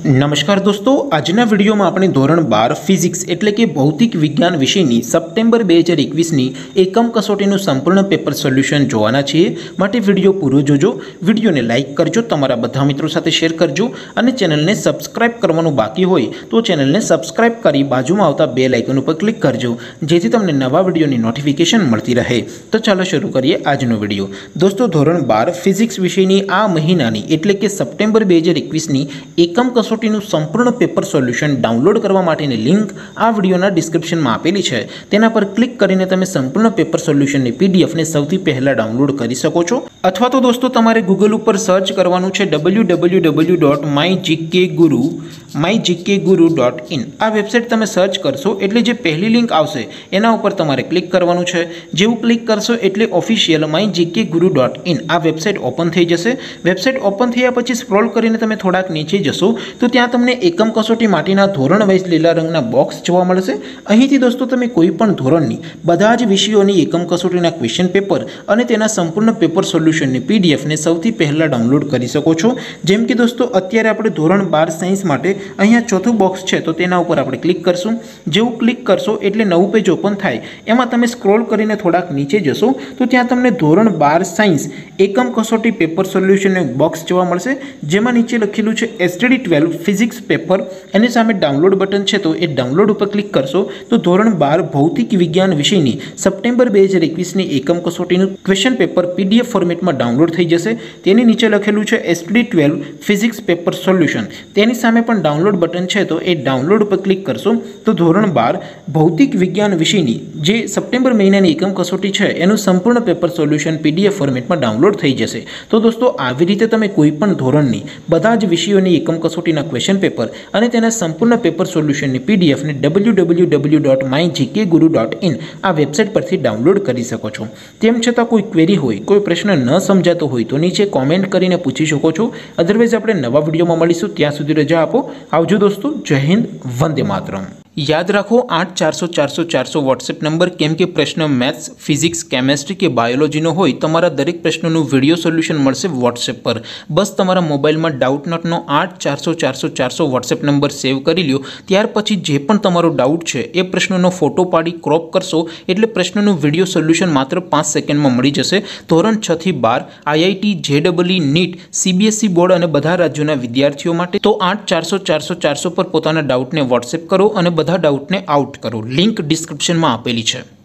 नमस्कार दोस्तों, आजना विडियो में अपने धोरण 12 फिजिक्स एटले के भौतिक विज्ञान विषयनी सप्टेम्बर 2021 एकम कसोटीનું संपूर्ण पेपर सोल्यूशन જોવાના છીએ। માટે વિડિયો પૂરો જોજો, વિડિયોને લાઈક કરજો, તમારા બધા મિત્રો સાથે શેર કરજો અને ચેનલને સબસ્ક્રાઇબ કરવાનું બાકી હોય તો ચેનલને સબસ્ક્રાઇબ કરી બાજુમાં આવતા બેલ આઇકન ઉપર ક્લિક કરજો જેથી તમને નવા વિડિયોની નોટિફિકેશન મળતી રહે। તો ચાલો શરૂ કરીએ આજનો વિડિયો। दोस्तों ધોરણ 12 ફિઝિક્સ વિષયની આ મહિનાની એટલે કે સપ્ટેમ્બર 2021 એકમ कसोटीનું संपूर्ण पेपर सोल्यूशन डाउनलॉड करवा माटेनी लिंक आ विडियोना डिस्क्रिप्शनमां आपेली छे। तेना पर क्लिक करीने तमे संपूर्ण पेपर सोल्यूशननी पीडीएफ ने सौथी पहला डाउनलॉड करी सको छो। अथवा तो दोस्तों तमारे गूगल पर सर्च करवानुं छे www.mygkguru.in। आ वेबसाइट तमे सर्च करशो एटले जे पहली लिंक आवशे एना उपर तमारे क्लिक करवानुं छे। जेवुं क्लिक करशो एटले ऑफिशियल mygkguru.in आ वेबसाइट ओपन थई जशे। वेबसाइट ओपन थया पछी स्क्रॉल करीने तमे थोड़ाक नीचे जशो तो त्यां तमने एकम कसोटी माटेना धोरण वाइज लीला रंगना बॉक्स जोवा मळशे। અહીંથી दोस्तों तमे कोईपण ધોરણની બધા જ વિષયોની એકમ કસોટીના ક્વેશ્ચન પેપર અને તેના સંપૂર્ણ પેપર સોલ્યુશનની પીડીએફ ને સૌથી પહેલા ડાઉનલોડ કરી શકો છો। જેમ કે दोस्तों અત્યારે આપણે ધોરણ 12 સાયન્સ માટે અહીંયા ચોથું બોક્સ છે તો તેના ઉપર આપણે ક્લિક કરશું। જેવું ક્લિક કરશો એટલે નવું પેજ ઓપન થાય। એમાં તમે સ્ક્રોલ કરીને થોડાક નીચે જશો તો ત્યાં તમને ધોરણ 12 સાયન્સ એકમ કસોટી પેપર સોલ્યુશનનું બોક્સ જોવા મળશે જેમાં નીચે લખેલું છે STD12 फिजिक्स पेपर एनी सामे डाउनलॉड बटन है तो ये डाउनलॉड पर क्लिक करशो तो धोरण 12 भौतिक विज्ञान विषयनी सप्टेम्बर 2021 एकम कसोटीનું क्वेश्चन पेपर पीडीएफ फॉर्मेट में डाउनलॉड थई जशे। तेनी नीचे लखेलुं छे STD12 फिजिक्स पेपर सोल्यूशन, तेनी सामे पण डाउनलॉड बटन है तो ये डाउनलॉड पर क्लिक करशो तो धोरण 12 भौतिक विज्ञान विषयनी जे सप्टेम्बर महीनानी एकम कसोटी है एनुं संपूर्ण पेपर सोल्यूशन पीडीएफ फॉर्मेट में डाउनलॉड थई जशे। तो दोस्तों आवी रीते तमे कोईपण धोरणनी बधा ज विषयोनी एकम कसोटीना क्वेश्चन पेपर અને તેના સંપૂર્ણ પેપર સોલ્યુશનની પીડીએફ ને www.mygkguru.in આ વેબસાઇટ પરથી ડાઉનલોડ કરી શકો છો। તેમ છતાં કોઈ ક્વેરી હોય, કોઈ પ્રશ્ન ન સમજાતો હોય તો નીચે કોમેન્ટ કરીને પૂછી શકો છો। અધરવાઇઝ આપણે નવા વિડીયોમાં મળીશું, ત્યાં સુધી રજા આપો। આવજો दोस्तों, जय हिंद, वंदे मातरम। याद रखो 8400 वॉट्सएप नंबर केम के प्रश्न मैथ्स, फिजिक्स, केमिस्ट्री के बायोलॉजी नो होय तमारा दरेक प्रश्नों वीडियो सोल्यूशन मळशे वॉट्सएप पर। बस तमारा मोबाइल में डाउटनटनो 8400 वॉट्सएप नंबर सेव करी ल्यो। त्यार पछी जे पण तमारो डाउट छे ए प्रश्नों फोटो पाड़ी क्रॉप करशो एटले प्रश्नों वीडियो सोल्यूशन मात्र 5 सेकंड में मळी जशे। धोरण 6 થી 12 IIT, JEE, NEET, CBSE board और बधा राज्यों विद्यार्थीओ माटे। तो 8400 पर पोताना डाउट ने वॉट्सएप करो और બધા ડાઉટને આઉટ કરો। લિંક ડિસ્ક્રિપ્શનમાં આપેલી છે।